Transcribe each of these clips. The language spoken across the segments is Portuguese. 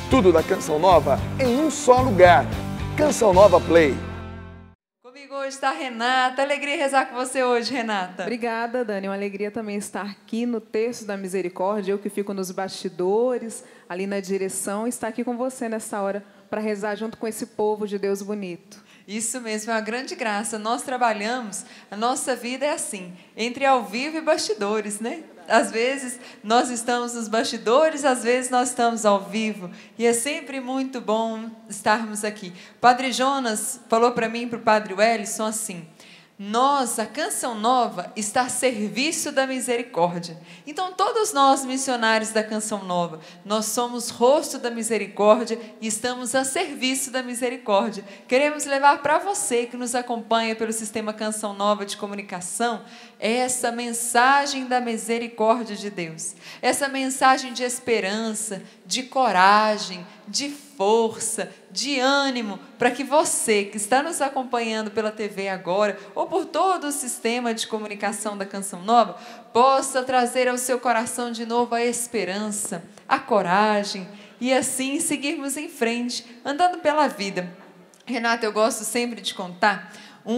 Tudo da Canção Nova em um só lugar. Canção Nova Play. Comigo hoje está a Renata. Alegria rezar com você hoje, Renata. Obrigada, Dani. Uma alegria também estar aqui no Terço da Misericórdia. Eu que fico nos bastidores, ali na direção, estar aqui com você nessa hora para rezar junto com esse povo de Deus bonito. Isso mesmo, é uma grande graça. Nós trabalhamos, a nossa vida é assim, entre ao vivo e bastidores, né? Às vezes nós estamos nos bastidores, às vezes nós estamos ao vivo. E é sempre muito bom estarmos aqui. O Padre Jonas falou para mim e para o Padre Wellison assim: nós, a Canção Nova, está a serviço da misericórdia. Então, todos nós, missionários da Canção Nova, nós somos rosto da misericórdia e estamos a serviço da misericórdia. Queremos levar para você que nos acompanha pelo Sistema Canção Nova de Comunicação essa mensagem da misericórdia de Deus. Essa mensagem de esperança, de coragem, de força, de ânimo, para que você que está nos acompanhando pela TV agora, ou por todo o sistema de comunicação da Canção Nova, possa trazer ao seu coração de novo a esperança, a coragem, e assim seguirmos em frente, andando pela vida. Renata, eu gosto sempre de contar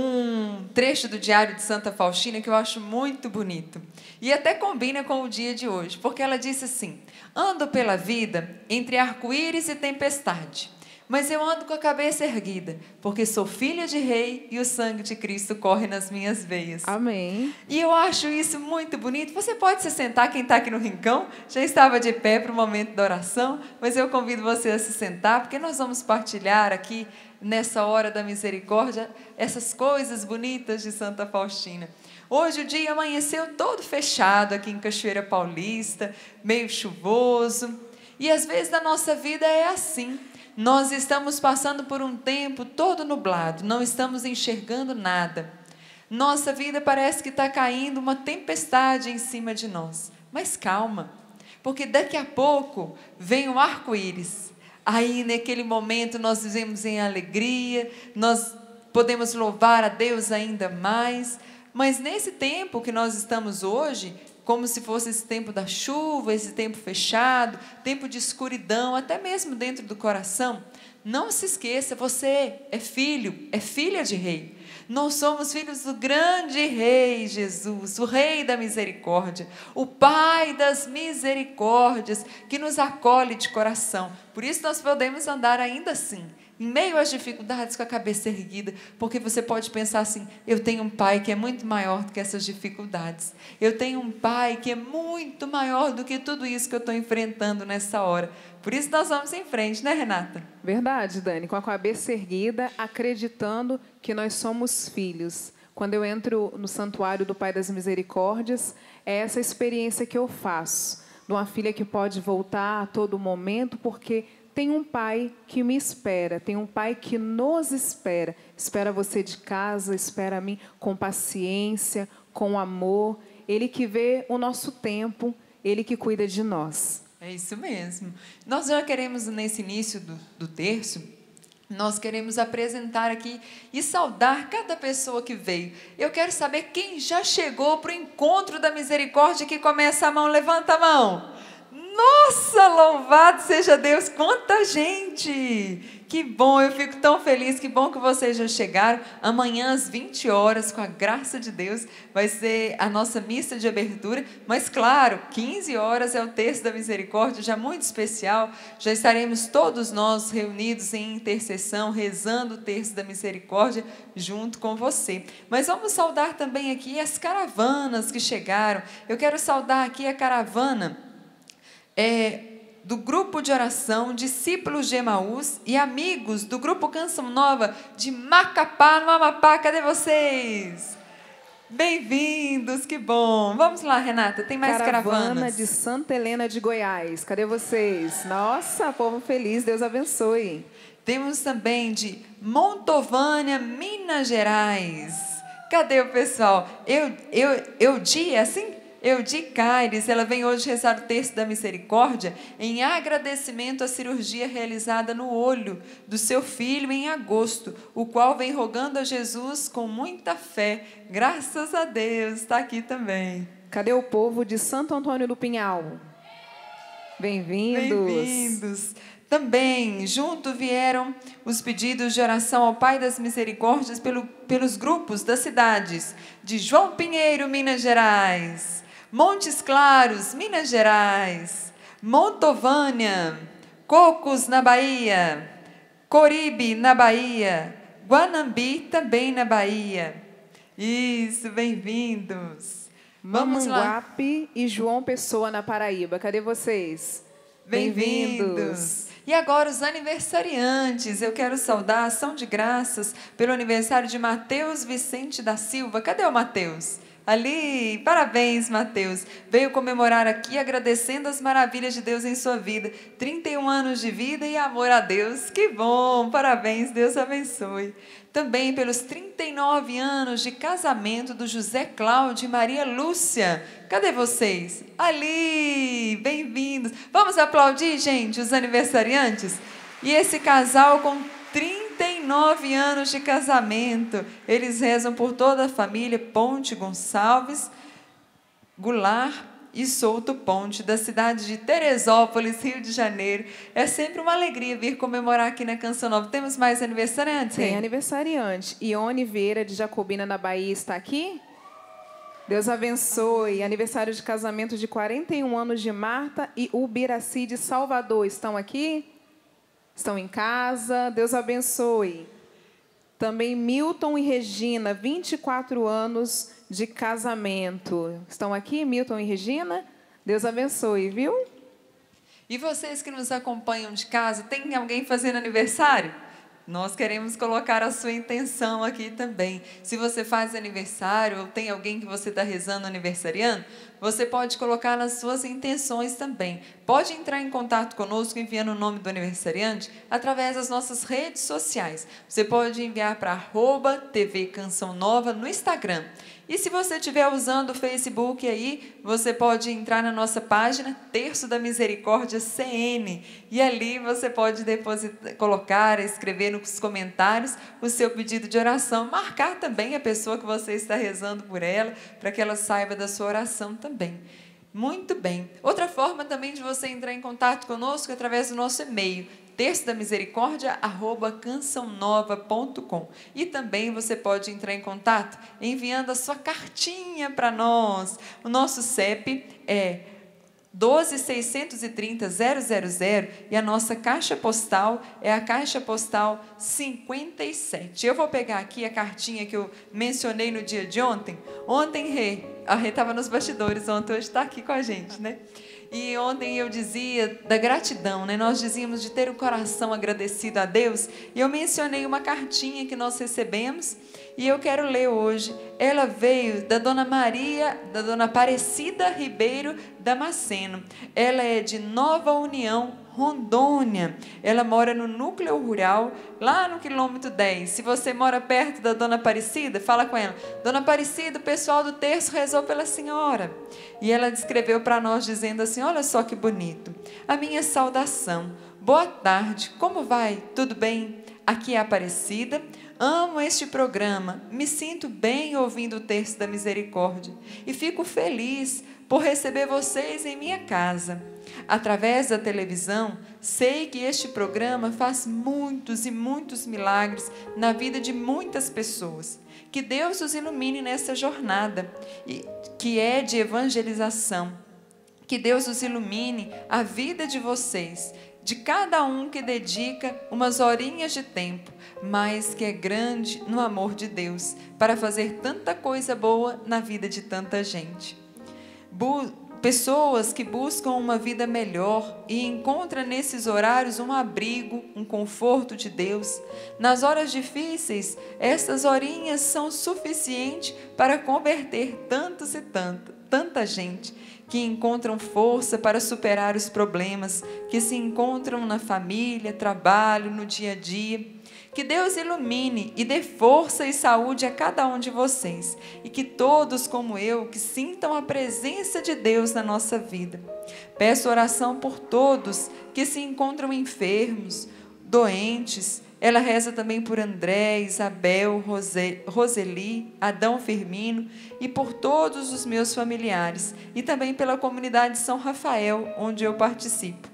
um trecho do Diário de Santa Faustina que eu acho muito bonito. E até combina com o dia de hoje, porque ela disse assim: ando pela vida entre arco-íris e tempestade, mas eu ando com a cabeça erguida, porque sou filha de rei e o sangue de Cristo corre nas minhas veias. Amém. E eu acho isso muito bonito. Você pode se sentar, quem está aqui no rincão, já estava de pé para o momento da oração, mas eu convido você a se sentar, porque nós vamos partilhar aqui, nessa hora da misericórdia, essas coisas bonitas de Santa Faustina. Hoje o dia amanheceu todo fechado aqui em Cachoeira Paulista, meio chuvoso, e às vezes na nossa vida é assim. Nós estamos passando por um tempo todo nublado, não estamos enxergando nada. Nossa vida parece que está caindo uma tempestade em cima de nós. Mas calma, porque daqui a pouco vem o arco-íris. Aí, naquele momento, nós vivemos em alegria, nós podemos louvar a Deus ainda mais. Mas nesse tempo que nós estamos hoje, como se fosse esse tempo da chuva, esse tempo fechado, tempo de escuridão, até mesmo dentro do coração, não se esqueça, você é filho, é filha de rei. Nós somos filhos do grande rei Jesus, o rei da misericórdia, o pai das misericórdias, que nos acolhe de coração. Por isso nós podemos andar ainda assim, em meio às dificuldades, com a cabeça erguida, porque você pode pensar assim: eu tenho um pai que é muito maior do que essas dificuldades. Eu tenho um pai que é muito maior do que tudo isso que eu estou enfrentando nessa hora. Por isso nós vamos em frente, né, Renata? Verdade, Dani. Com a cabeça erguida, acreditando que nós somos filhos. Quando eu entro no santuário do Pai das Misericórdias, é essa experiência que eu faço, de uma filha que pode voltar a todo momento, porque tem um pai que me espera, tem um pai que nos espera. Espera você de casa, espera a mim com paciência, com amor. Ele que vê o nosso tempo, ele que cuida de nós. É isso mesmo. Nós já queremos, nesse início do terço, nós queremos apresentar aqui e saudar cada pessoa que veio. Eu quero saber quem já chegou para o encontro da misericórdia, que começa a mão, levanta a mão. Nossa, louvado seja Deus, quanta gente! Que bom, eu fico tão feliz, que bom que vocês já chegaram. Amanhã às 20 horas, com a graça de Deus, vai ser a nossa missa de abertura, mas claro, 15 horas é o Terço da Misericórdia, já muito especial, já estaremos todos nós reunidos em intercessão, rezando o Terço da Misericórdia junto com você. Mas vamos saudar também aqui as caravanas que chegaram. Eu quero saudar aqui a caravana do grupo de oração Discípulos de Emaús e amigos do grupo Canção Nova de Macapá, no Amapá. Cadê vocês? Bem-vindos, que bom. Vamos lá, Renata, tem mais caravanas. Caravana de Santa Helena de Goiás. Cadê vocês? Nossa, povo feliz, Deus abençoe. Temos também de Montovânia, Minas Gerais. Cadê o pessoal? Eudi, é assim? Eudi Caires, ela vem hoje rezar o Terço da Misericórdia em agradecimento à cirurgia realizada no olho do seu filho em agosto, o qual vem rogando a Jesus com muita fé. Graças a Deus, está aqui também. Cadê o povo de Santo Antônio do Pinhal? Bem-vindos. Bem-vindos. Também, junto vieram os pedidos de oração ao Pai das Misericórdias pelos grupos das cidades de João Pinheiro, Minas Gerais, Montes Claros, Minas Gerais, Montovânia, Cocos, na Bahia, Coribe, na Bahia, Guanambi, também na Bahia. Isso, bem-vindos. Vamos lá. Mamanguape e João Pessoa, na Paraíba. Cadê vocês? Bem-vindos. E agora os aniversariantes. Eu quero saudar a ação de graças pelo aniversário de Mateus Vicente da Silva. Cadê o Mateus? Ali, parabéns, Mateus. Veio comemorar aqui agradecendo as maravilhas de Deus em sua vida. 31 anos de vida e amor a Deus. Que bom, parabéns, Deus abençoe. Também pelos 39 anos de casamento do José Cláudio e Maria Lúcia. Cadê vocês? Ali, bem-vindos. Vamos aplaudir, gente, os aniversariantes? E esse casal com 39 anos de casamento. Eles rezam por toda a família Ponte Gonçalves, Goulart e Souto Ponte, da cidade de Teresópolis, Rio de Janeiro. É sempre uma alegria vir comemorar aqui na Canção Nova. Temos mais aniversariantes? Tem aniversariante. Ione Vieira, de Jacobina, na Bahia, está aqui? Deus abençoe. Aniversário de casamento de 41 anos de Marta e Ubiraci, de Salvador. Estão aqui? Estão em casa? Deus abençoe. Também Milton e Regina, 24 anos de casamento. Estão aqui, Milton e Regina? Deus abençoe, viu? E vocês que nos acompanham de casa, tem alguém fazendo aniversário? Nós queremos colocar a sua intenção aqui também. Se você faz aniversário ou tem alguém que você está rezando aniversariando, você pode colocar nas suas intenções também. Pode entrar em contato conosco enviando o nome do aniversariante através das nossas redes sociais. Você pode enviar para @TV Canção Nova no Instagram. E se você estiver usando o Facebook aí, você pode entrar na nossa página Terço da Misericórdia CN. E ali você pode colocar, escrever nos comentários o seu pedido de oração. Marcar também a pessoa que você está rezando por ela, para que ela saiba da sua oração também. Muito bem. Outra forma também de você entrar em contato conosco é através do nosso e-mail, terçodamisericórdia@cançãonova.com. E também você pode entrar em contato enviando a sua cartinha para nós. O nosso CEP é 12.630.000 e a nossa caixa postal é a caixa postal 57. Eu vou pegar aqui a cartinha que eu mencionei no dia de ontem. Ontem, a Rê estava nos bastidores ontem, hoje está aqui com a gente, né? E ontem eu dizia da gratidão, né? Nós dizíamos de ter o coração agradecido a Deus. E eu mencionei uma cartinha que nós recebemos e eu quero ler hoje. Ela veio da Dona Aparecida Ribeiro Damasceno. Ela é de Nova União, Rondônia. Ela mora no núcleo rural, lá no quilômetro 10. Se você mora perto da Dona Aparecida, fala com ela. Dona Aparecida, o pessoal do terço rezou pela senhora. E ela descreveu para nós dizendo assim, olha só que bonito. A minha saudação. Boa tarde, como vai? Tudo bem? Aqui é a Aparecida. Amo este programa. Me sinto bem ouvindo o Terço da Misericórdia. E fico feliz por receber vocês em minha casa. Através da televisão, sei que este programa faz muitos e muitos milagres na vida de muitas pessoas. Que Deus os ilumine nessa jornada, que é de evangelização. Que Deus os ilumine a vida de vocês, de cada um que dedica umas horinhas de tempo, mas que é grande no amor de Deus, para fazer tanta coisa boa na vida de tanta gente. Pessoas que buscam uma vida melhor e encontram nesses horários um abrigo, um conforto de Deus. Nas horas difíceis, essas horinhas são suficientes para converter tantos e tanta gente que encontram força para superar os problemas que se encontram na família, trabalho, no dia a dia. Que Deus ilumine e dê força e saúde a cada um de vocês. E que todos, como eu, que sintam a presença de Deus na nossa vida. Peço oração por todos que se encontram enfermos, doentes. Ela reza também por André, Isabel, Roseli, Adão Firmino e por todos os meus familiares. E também pela comunidade São Rafael, onde eu participo.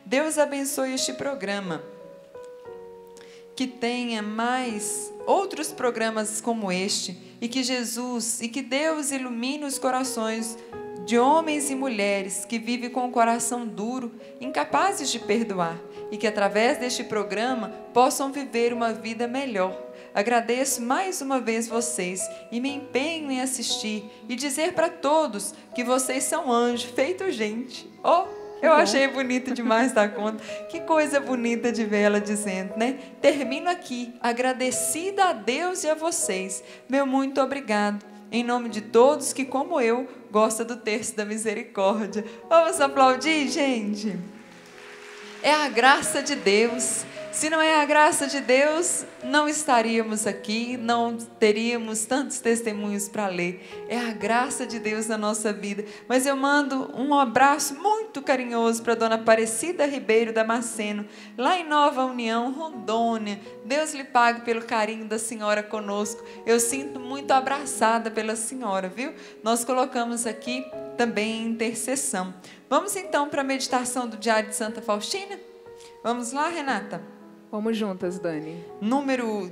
Deus abençoe este programa, que tenha mais outros programas como este, e que Jesus e que Deus ilumine os corações de homens e mulheres que vivem com o coração duro, incapazes de perdoar, e que através deste programa possam viver uma vida melhor. Agradeço mais uma vez vocês e me empenho em assistir e dizer para todos que vocês são anjos, feito gente. Eu achei bonito demais da conta. Que coisa bonita de ver ela dizendo, né? Termino aqui, agradecida a Deus e a vocês. Meu muito obrigado. Em nome de todos que, como eu, gostam do terço da misericórdia. Vamos aplaudir, gente? É a graça de Deus. Se não é a graça de Deus, não estaríamos aqui, não teríamos tantos testemunhos para ler. É a graça de Deus na nossa vida. Mas eu mando um abraço muito carinhoso para a dona Aparecida Ribeiro Damasceno, lá em Nova União, Rondônia. Deus lhe pague pelo carinho da senhora conosco. Eu sinto muito abraçada pela senhora, viu? Nós colocamos aqui também em intercessão. Vamos então para a meditação do Diário de Santa Faustina? Vamos lá, Renata? Vamos juntas, Dani. Número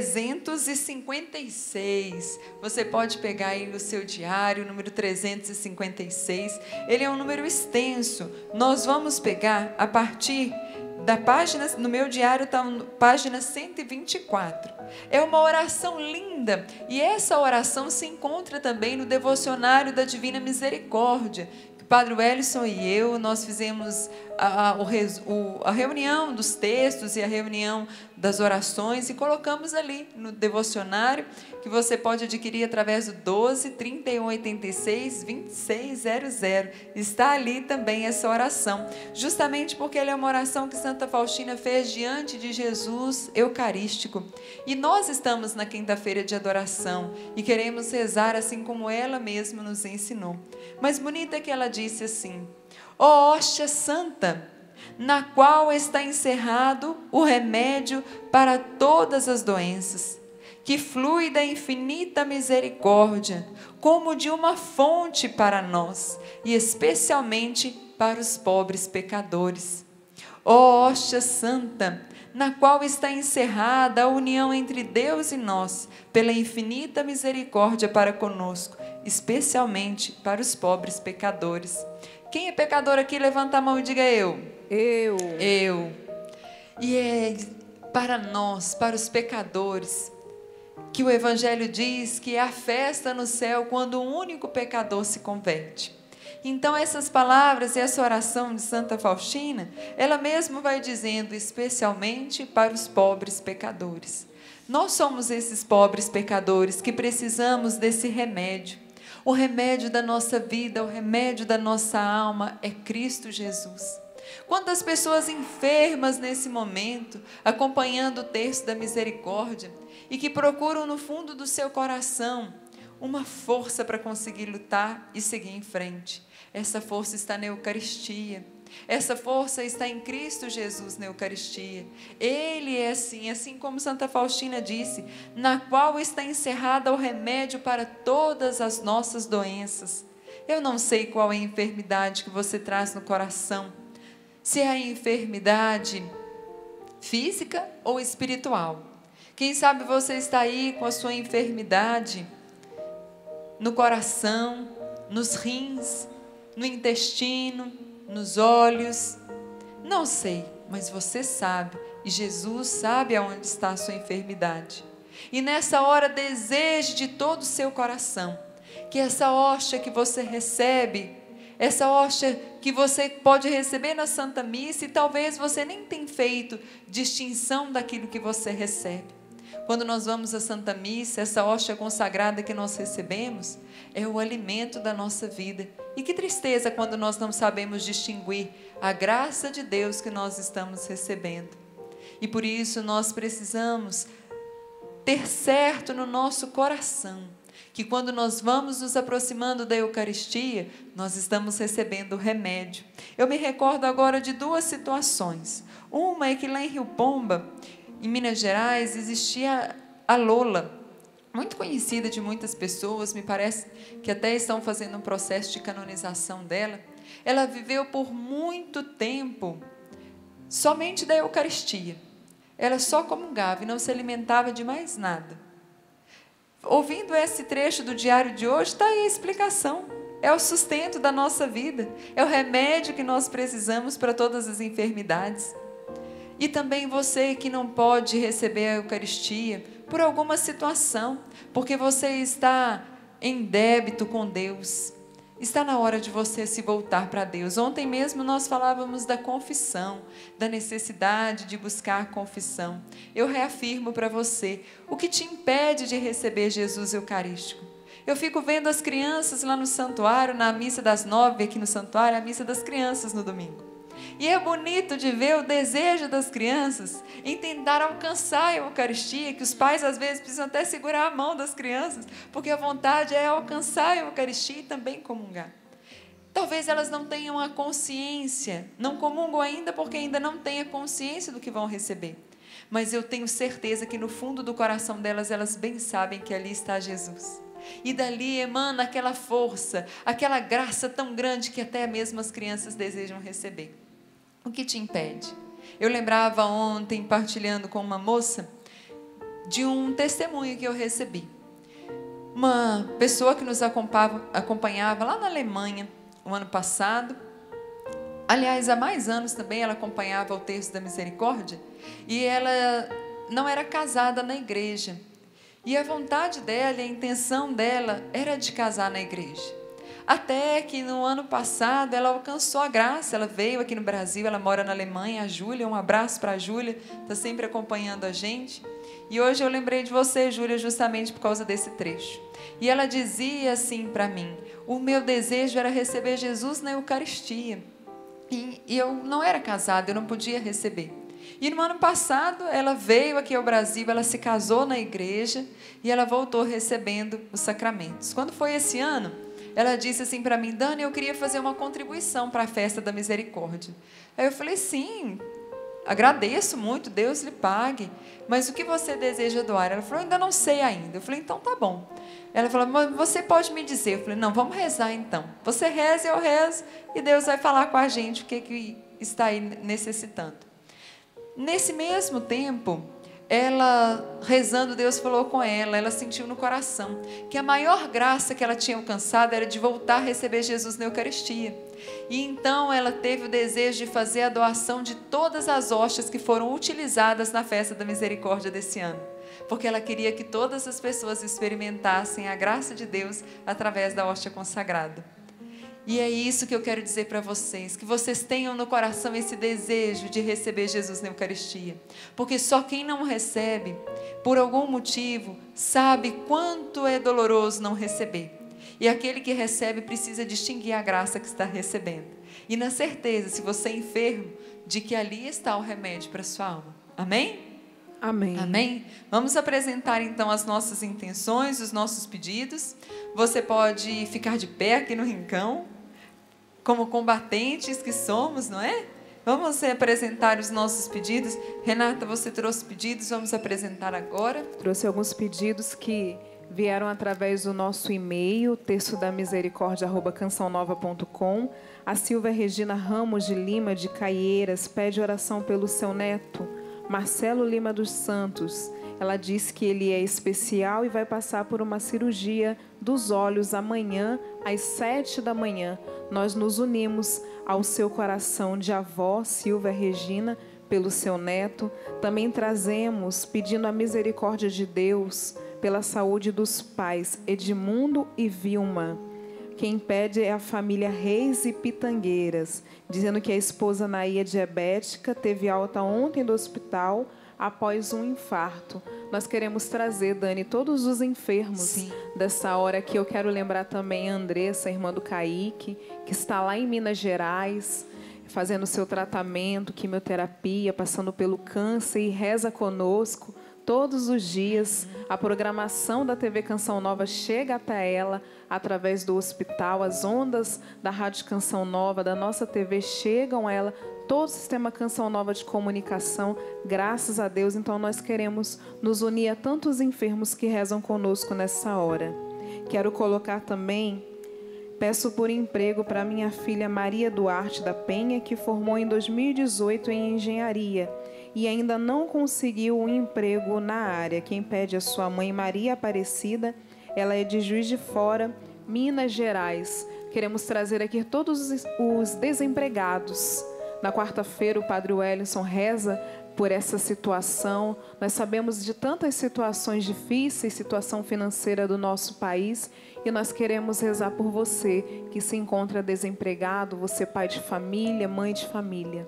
356. Você pode pegar aí no seu diário, número 356. Ele é um número extenso. Nós vamos pegar a partir da página, no meu diário está página 124. É uma oração linda. E essa oração se encontra também no devocionário da Divina Misericórdia. Padre Wellison e eu, nós fizemos a reunião dos textos e a reunião das orações e colocamos ali no devocionário, que você pode adquirir através do 12 31 86 2600. Está ali também essa oração, justamente porque ela é uma oração que Santa Faustina fez diante de Jesus Eucarístico. E nós estamos na quinta-feira de adoração e queremos rezar assim como ela mesma nos ensinou. Mas bonita é que ela disse assim: ó hóstia santa, na qual está encerrado o remédio para todas as doenças, que flui da infinita misericórdia, como de uma fonte para nós, e especialmente para os pobres pecadores. Ó hóstia santa, na qual está encerrada a união entre Deus e nós, pela infinita misericórdia para conosco, especialmente para os pobres pecadores. Quem é pecador aqui? Levanta a mão e diga eu. Eu. E é para nós, para os pecadores, que o Evangelho diz que é a festa no céu quando um único pecador se converte. Então essas palavras e essa oração de Santa Faustina, ela mesma vai dizendo, especialmente para os pobres pecadores. Nós somos esses pobres pecadores que precisamos desse remédio. O remédio da nossa vida, o remédio da nossa alma é Cristo Jesus. Quantas pessoas enfermas nesse momento, acompanhando o terço da misericórdia, e que procuram no fundo do seu coração uma força para conseguir lutar e seguir em frente. Essa força está na Eucaristia. Essa força está em Cristo Jesus na Eucaristia. Ele é assim como Santa Faustina disse, na qual está encerrado o remédio para todas as nossas doenças. Eu não sei qual é a enfermidade que você traz no coração, se é a enfermidade física ou espiritual. Quem sabe você está aí com a sua enfermidade no coração, nos rins, no intestino, nos olhos. Não sei, mas você sabe, e Jesus sabe aonde está a sua enfermidade. E nessa hora deseje de todo o seu coração que essa hóstia que você recebe, essa hóstia que você pode receber na Santa Missa, e talvez você nem tenha feito distinção daquilo que você recebe. Quando nós vamos à Santa Missa, essa hóstia consagrada que nós recebemos é o alimento da nossa vida. E que tristeza quando nós não sabemos distinguir a graça de Deus que nós estamos recebendo. E por isso nós precisamos ter certo no nosso coração que quando nós vamos nos aproximando da Eucaristia, nós estamos recebendo o remédio. Eu me recordo agora de duas situações. Uma é que lá em Rio Pomba, em Minas Gerais, existia a Lola, muito conhecida de muitas pessoas, me parece que até estão fazendo um processo de canonização dela. Ela viveu por muito tempo somente da Eucaristia. Ela só comungava e não se alimentava de mais nada. Ouvindo esse trecho do diário de hoje, está aí a explicação. É o sustento da nossa vida, é o remédio que nós precisamos para todas as enfermidades. E também você que não pode receber a Eucaristia por alguma situação, porque você está em débito com Deus. Está na hora de você se voltar para Deus. Ontem mesmo nós falávamos da confissão, da necessidade de buscar confissão. Eu reafirmo para você, o que te impede de receber Jesus Eucarístico? Eu fico vendo as crianças lá no santuário, na missa das 9, aqui no santuário, a missa das crianças no domingo. E é bonito de ver o desejo das crianças em tentar alcançar a Eucaristia, que os pais às vezes precisam até segurar a mão das crianças, porque a vontade é alcançar a Eucaristia e também comungar. Talvez elas não tenham a consciência, não comungam ainda porque ainda não têm a consciência do que vão receber. Mas eu tenho certeza que no fundo do coração delas, elas bem sabem que ali está Jesus. E dali emana aquela força, aquela graça tão grande que até mesmo as crianças desejam receber. O que te impede? Eu lembrava ontem, partilhando com uma moça, de um testemunho que eu recebi. Uma pessoa que nos acompanhava lá na Alemanha, o ano passado. Aliás, há mais anos também ela acompanhava o Terço da Misericórdia. E ela não era casada na igreja. E a vontade dela, a intenção dela era de casar na igreja. Até que no ano passado ela alcançou a graça, ela veio aqui no Brasil, ela mora na Alemanha, a Júlia, um abraço para a Júlia, está sempre acompanhando a gente. E hoje eu lembrei de você, Júlia, justamente por causa desse trecho. E ela dizia assim para mim, o meu desejo era receber Jesus na Eucaristia. E eu não era casada, eu não podia receber. E no ano passado ela veio aqui ao Brasil, ela se casou na igreja e ela voltou recebendo os sacramentos. Quando foi esse ano, ela disse assim para mim, Dani, eu queria fazer uma contribuição para a festa da misericórdia. Aí eu falei, sim, agradeço muito, Deus lhe pague, mas o que você deseja doar? Ela falou, ainda não sei ainda. Eu falei, então tá bom. Ela falou, mas você pode me dizer? Eu falei, não, vamos rezar então. Você reza, eu rezo, e Deus vai falar com a gente o que está aí necessitando. Nesse mesmo tempo, ela rezando, Deus falou com ela sentiu no coração que a maior graça que ela tinha alcançado era de voltar a receber Jesus na Eucaristia. E então ela teve o desejo de fazer a doação de todas as hóstias que foram utilizadas na festa da misericórdia desse ano, porque ela queria que todas as pessoas experimentassem a graça de Deus através da hóstia consagrada. E é isso que eu quero dizer para vocês, que vocês tenham no coração esse desejo de receber Jesus na Eucaristia, porque só quem não recebe, por algum motivo, sabe quanto é doloroso não receber. E aquele que recebe precisa distinguir a graça que está recebendo. E na certeza, se você é enfermo, de que ali está o remédio para a sua alma. Amém? Amém. Amém? Vamos apresentar então as nossas intenções, os nossos pedidos. Você pode ficar de pé aqui no rincão, como combatentes que somos, não é? Vamos apresentar os nossos pedidos. Renata, você trouxe pedidos, vamos apresentar agora. Trouxe alguns pedidos que vieram através do nosso e-mail, terçodamisericórdia@cançãonova.com. A Silvia Regina Ramos de Lima, de Caieiras, pede oração pelo seu neto, Marcelo Lima dos Santos. Ela diz que ele é especial e vai passar por uma cirurgia dos olhos amanhã, às 7 da manhã. Nós nos unimos ao seu coração de avó, Silvia Regina, pelo seu neto. Também trazemos, pedindo a misericórdia de Deus, pela saúde dos pais, Edmundo e Vilma. Quem pede é a família Reis e Pitangueiras, dizendo que a esposa Naí é diabética, teve alta ontem do hospital após um infarto. Nós queremos trazer, Dani, todos os enfermos. Sim. Dessa hora aqui. Eu quero lembrar também a Andressa, irmã do Kaique, que está lá em Minas Gerais, fazendo seu tratamento, quimioterapia, passando pelo câncer e reza conosco todos os dias. A programação da TV Canção Nova chega até ela através do hospital. As ondas da Rádio Canção Nova, da nossa TV, chegam a ela. Todo o sistema Canção Nova de comunicação, graças a Deus. Então nós queremos nos unir a tantos enfermos que rezam conosco nessa hora. Quero colocar também, Peço por emprego para minha filha Maria Duarte da Penha, que formou em 2018 em engenharia e ainda não conseguiu um emprego na área. Quem pede é sua mãe Maria Aparecida, ela é de Juiz de Fora, Minas Gerais. Queremos trazer aqui todos os desempregados. Na quarta-feira o Padre Wellington reza por essa situação. Nós sabemos de tantas situações difíceis, situação financeira do nosso país, e nós queremos rezar por você que se encontra desempregado, você pai de família, mãe de família.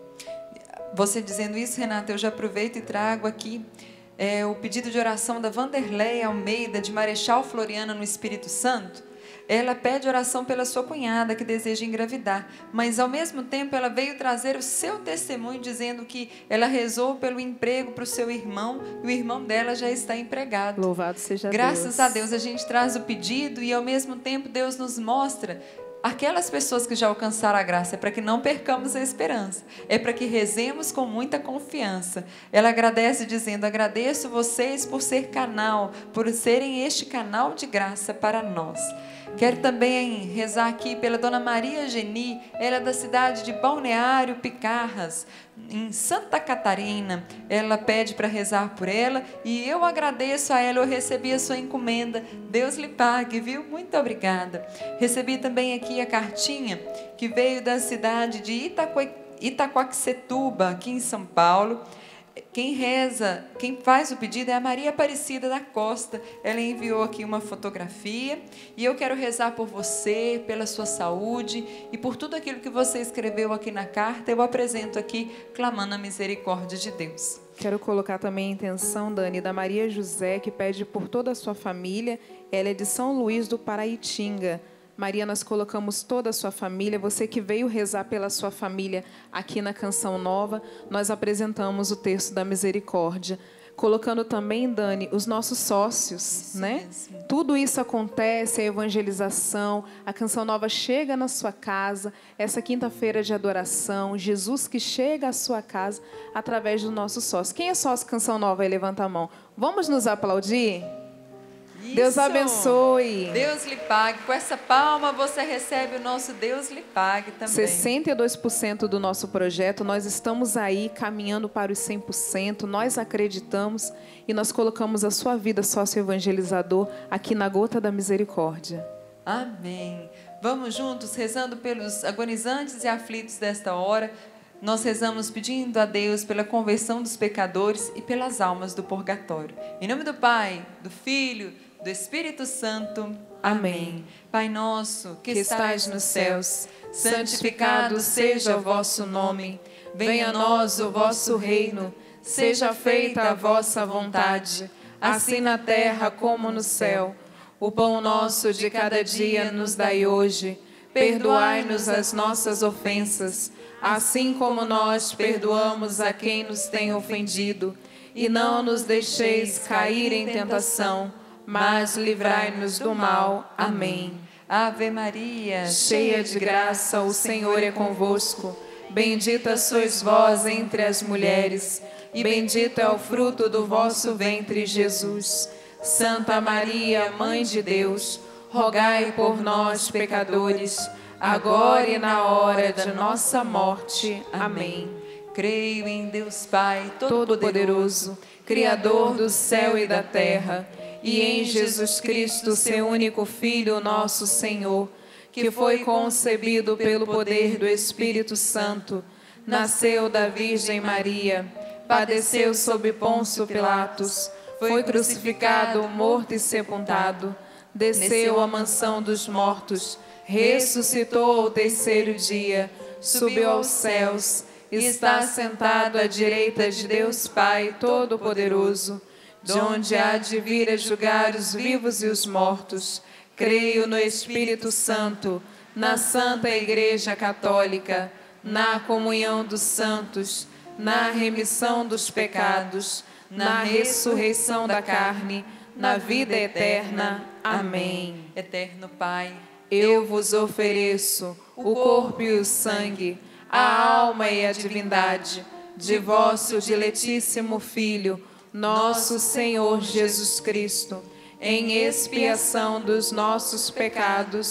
Você dizendo isso, Renata, eu já aproveito e trago aqui o pedido de oração da Vanderlei Almeida, de Marechal Floriana, no Espírito Santo. Ela pede oração pela sua cunhada que deseja engravidar, mas ao mesmo tempo ela veio trazer o seu testemunho dizendo que ela rezou pelo emprego para o seu irmão e o irmão dela já está empregado. Louvado seja Deus. Graças a Deus a gente traz o pedido e ao mesmo tempo Deus nos mostra aquelas pessoas que já alcançaram a graça, é para que não percamos a esperança, é para que rezemos com muita confiança. Ela agradece dizendo: agradeço vocês por ser canal, por serem este canal de graça para nós. Quero também rezar aqui pela Dona Maria Geni, ela é da cidade de Balneário Picarras, em Santa Catarina. Ela pede para rezar por ela e eu agradeço a ela, eu recebi a sua encomenda. Deus lhe pague, viu? Muito obrigada. Recebi também aqui a cartinha que veio da cidade de Itaquaquecetuba, aqui em São Paulo. Quem reza, quem faz o pedido é a Maria Aparecida da Costa. Ela enviou aqui uma fotografia e eu quero rezar por você, pela sua saúde e por tudo aquilo que você escreveu aqui na carta. Eu apresento aqui, clamando a misericórdia de Deus. Quero colocar também a intenção, Dani, da Maria José, que pede por toda a sua família. Ela é de São Luís do Paraitinga. Maria, nós colocamos toda a sua família, você que veio rezar pela sua família aqui na Canção Nova, nós apresentamos o texto da misericórdia. Colocando também, Dani, os nossos sócios, isso, né? Mesmo. Tudo isso acontece, a evangelização, a Canção Nova chega na sua casa, essa quinta-feira de adoração, Jesus que chega à sua casa através do nosso sócio. Quem é sócio Canção Nova aí? Levanta a mão. Vamos nos aplaudir? Isso. Deus abençoe. Deus lhe pague. Com essa palma você recebe o nosso Deus lhe pague também. 62% do nosso projeto, nós estamos aí caminhando para os 100%, nós acreditamos e nós colocamos a sua vida sócio-evangelizador aqui na Gota da Misericórdia. Amém. Vamos juntos rezando pelos agonizantes e aflitos desta hora. Nós rezamos pedindo a Deus pela conversão dos pecadores e pelas almas do purgatório. Em nome do Pai, do Filho, do Espírito Santo. Amém. Pai nosso, que estais nos céus, santificado seja o vosso nome. Venha a nós o vosso reino. Seja feita a vossa vontade, assim na terra como no céu. O pão nosso de cada dia nos dai hoje. Perdoai-nos as nossas ofensas, assim como nós perdoamos a quem nos tem ofendido. E não nos deixeis cair em tentação, mas livrai-nos do mal. Amém. Ave Maria, cheia de graça, o Senhor é convosco. Bendita sois vós entre as mulheres, e bendito é o fruto do vosso ventre, Jesus. Santa Maria, Mãe de Deus, rogai por nós, pecadores, agora e na hora de nossa morte. Amém. Creio em Deus Pai Todo-Poderoso, Criador do céu e da terra, e em Jesus Cristo, seu único Filho, nosso Senhor, que foi concebido pelo poder do Espírito Santo, nasceu da Virgem Maria, padeceu sob Pôncio Pilatos, foi crucificado, morto e sepultado, desceu à mansão dos mortos, ressuscitou ao terceiro dia, subiu aos céus, está sentado à direita de Deus Pai Todo-Poderoso, de onde há de vir a julgar os vivos e os mortos. Creio no Espírito Santo, na Santa Igreja Católica, na comunhão dos santos, na remissão dos pecados, na ressurreição da carne, na vida eterna. Amém. Eterno Pai, eu vos ofereço o corpo e o sangue, a alma e a divindade de vosso diletíssimo Filho, nosso Senhor Jesus Cristo, em expiação dos nossos pecados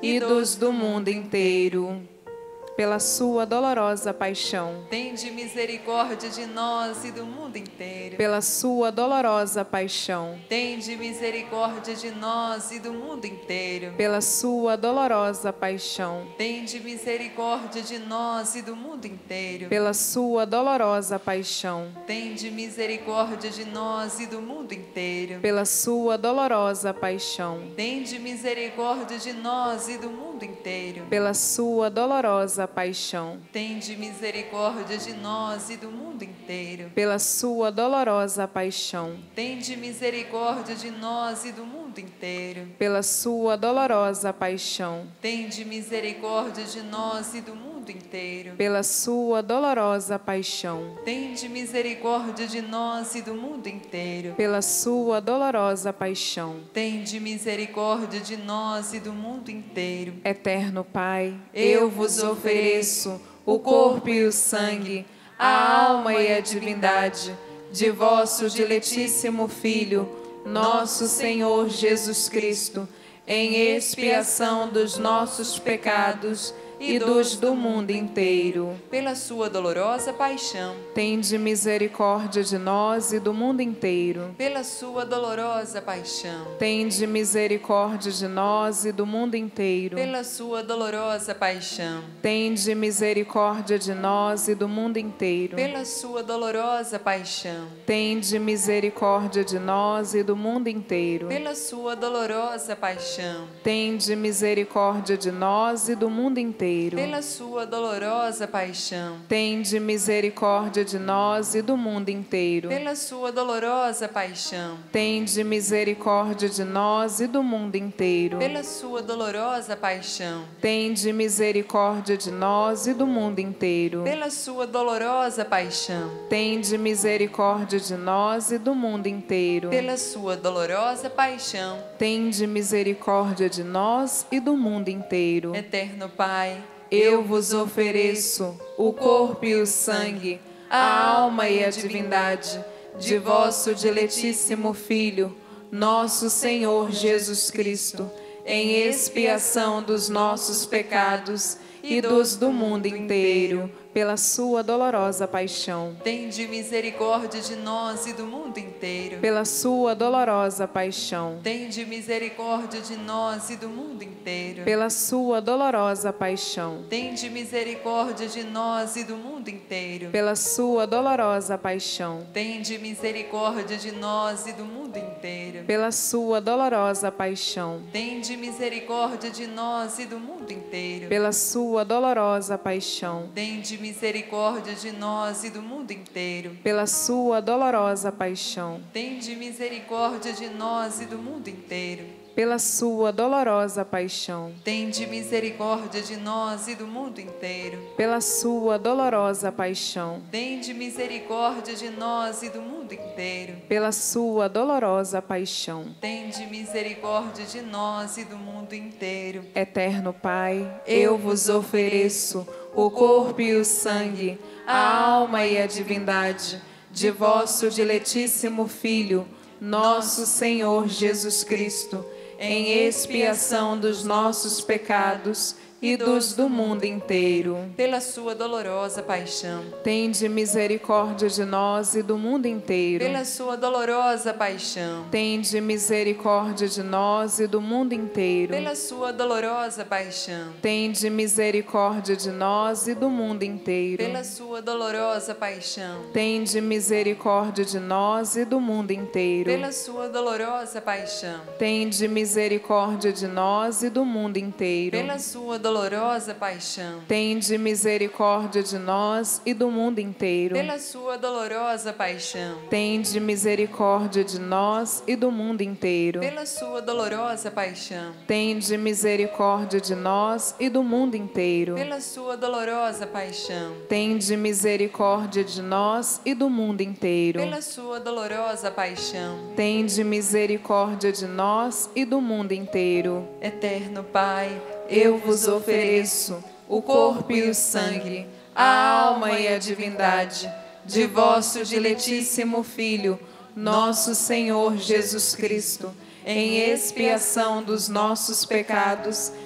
e dos do mundo inteiro. Pela sua dolorosa paixão, tende misericórdia de nós e do mundo inteiro. pela sua dolorosa paixão, Tende misericórdia de nós e do mundo inteiro. pela sua dolorosa paixão, Tende misericórdia de nós e do mundo inteiro. pela sua dolorosa paixão, Tende misericórdia de nós e do mundo inteiro. pela sua dolorosa paixão, Tende misericórdia de nós e do mundo inteiro. pela sua dolorosa paixão, Tende misericórdia de nós e do mundo inteiro. pela sua dolorosa paixão, Tende misericórdia de nós e do mundo inteiro. pela sua dolorosa paixão, Tende misericórdia de nós e do mundo inteiro. pela sua dolorosa paixão, Tende misericórdia de nós e do mundo inteiro. pela sua dolorosa paixão. Tende misericórdia de nós e do mundo inteiro. Eterno Pai, eu vos ofereço o corpo e o sangue, a alma e a divindade de vosso diletíssimo Filho, nosso Senhor Jesus Cristo, em expiação dos nossos pecados e dos do mundo inteiro. Pela sua dolorosa paixão. Tende misericórdia de nós e do mundo inteiro. Pela sua dolorosa paixão. Tende misericórdia de nós e do mundo inteiro. Pela sua dolorosa paixão. Tende misericórdia de nós e do mundo inteiro. Pela sua dolorosa paixão. Tende misericórdia de nós e do mundo inteiro. Pela sua dolorosa paixão. Tende misericórdia de nós e do mundo inteiro. Pela sua dolorosa paixão. Tende misericórdia de nós e do mundo inteiro. Pela sua dolorosa paixão. Tende misericórdia de nós e do mundo inteiro. Pela sua dolorosa paixão. Tende misericórdia de nós e do mundo inteiro. Pela sua dolorosa paixão. Tende misericórdia de nós e do mundo inteiro. Pela sua dolorosa paixão. Tende misericórdia de nós e do mundo inteiro. Eterno Pai, eu vos ofereço o corpo e o sangue, a alma e a divindade de vosso diletíssimo Filho, nosso Senhor Jesus Cristo, em expiação dos nossos pecados e dos do mundo inteiro, pela sua dolorosa paixão. Tende misericórdia de nós e do mundo inteiro. Pela sua dolorosa paixão. Tende misericórdia de nós e do mundo inteiro. Pela sua dolorosa paixão. Tende misericórdia de nós e do mundo inteiro. Pela sua dolorosa paixão. Tende misericórdia de nós e do mundo inteiro. Pela sua dolorosa paixão. Tende misericórdia de nós e do mundo inteiro. Pela sua dolorosa paixão. Tende misericórdia de nós e do mundo inteiro. Pela sua dolorosa paixão. Tende misericórdia de nós e do mundo inteiro. Pela sua dolorosa paixão. Tende misericórdia de nós e do mundo inteiro. Pela sua dolorosa paixão. Tende misericórdia de nós e do mundo inteiro. Pela sua dolorosa paixão. Tende misericórdia de nós e do mundo inteiro. Eterno Pai, eu vos ofereço o corpo e o sangue, a alma e a divindade de vosso diletíssimo Filho, nosso Senhor Jesus Cristo, em expiação dos nossos pecados e dos do mundo inteiro. Pela sua dolorosa paixão. Tende misericórdia de nós e do mundo inteiro. Pela sua dolorosa paixão. Tende misericórdia de nós e do mundo inteiro. Pela sua dolorosa paixão. Tende misericórdia de nós e do mundo inteiro. Pela sua dolorosa paixão. Tende misericórdia de nós e do mundo inteiro. Pela sua dolorosa paixão. Tende misericórdia de nós e do mundo inteiro. Pela sua dolorosa paixão. Tende misericórdia de nós e do mundo inteiro. Pela sua dolorosa paixão. Tende misericórdia de nós e do mundo inteiro. Pela sua dolorosa paixão. Tende misericórdia de nós e do mundo inteiro. Pela sua dolorosa paixão. Tende misericórdia de nós e do mundo inteiro. Pela sua dolorosa paixão. Tende misericórdia de nós e do mundo inteiro. Eterno Pai, eu vos ofereço o corpo e o sangue, a alma e a divindade de vosso diletíssimo Filho, nosso Senhor Jesus Cristo, em expiação dos nossos pecados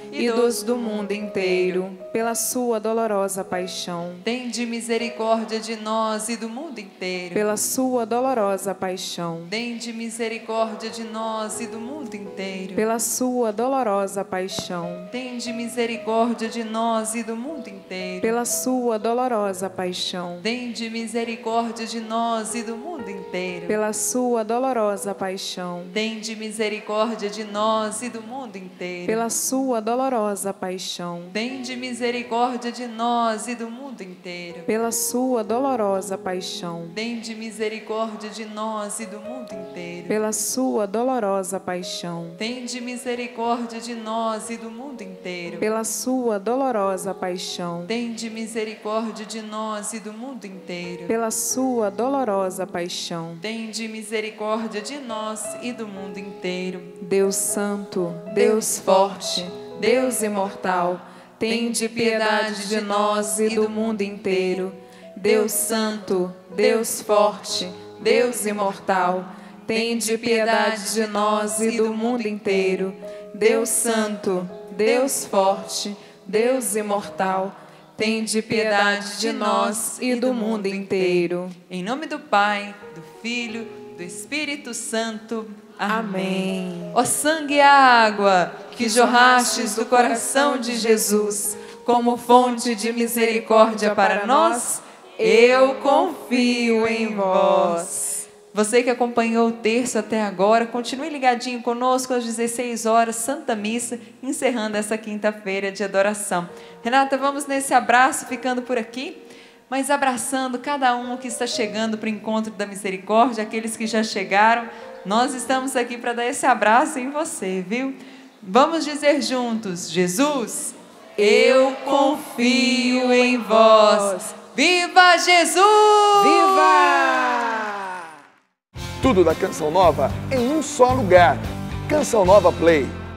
e dos do mundo inteiro, pela sua dolorosa paixão. Tende misericórdia de nós e do mundo inteiro. Pela sua dolorosa paixão. Tende misericórdia de nós e do mundo inteiro. Pela sua dolorosa paixão. Tende misericórdia de nós e do mundo inteiro. Pela sua dolorosa paixão. Tende misericórdia de nós e do mundo inteiro. Pela sua dolorosa paixão. Tende misericórdia de nós e do mundo inteiro. Pela sua dolorosa paixão. Tende misericórdia de nós e do mundo inteiro. Pela sua dolorosa paixão. Tende misericórdia de nós e do mundo inteiro. Pela sua dolorosa paixão. Tende misericórdia de nós e do mundo inteiro. Pela sua dolorosa paixão. Tende misericórdia de nós e do mundo inteiro. Pela sua dolorosa paixão. Tende misericórdia de nós e do mundo inteiro. Deus Santo, Deus Forte, Deus Imortal, tende piedade de nós e do mundo inteiro. Deus Santo, Deus Forte, Deus Imortal, tende piedade de nós e do mundo inteiro. Deus Santo, Deus Forte, Deus Imortal, tende piedade de nós e do mundo inteiro. Em nome do Pai, do Filho, do Espírito Santo. Amém. Ó sangue e água que jorrastes do coração de Jesus, como fonte de misericórdia para nós, eu confio em vós. Você que acompanhou o terço até agora, continue ligadinho conosco às 16 horas, Santa Missa, encerrando essa quinta-feira de adoração. Renata, vamos nesse abraço, ficando por aqui, mas abraçando cada um que está chegando para o encontro da misericórdia, aqueles que já chegaram. Nós estamos aqui para dar esse abraço em você, viu? Vamos dizer juntos: Jesus, eu confio em vós. Viva Jesus! Viva! Tudo da Canção Nova em um só lugar. Canção Nova Play.